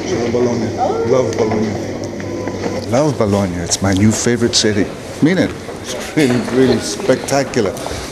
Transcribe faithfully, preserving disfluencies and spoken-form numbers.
Sono Bologna. Love Bologna. Love Bologna. It's my new favorite city. Mean it. It's really, really spectacular.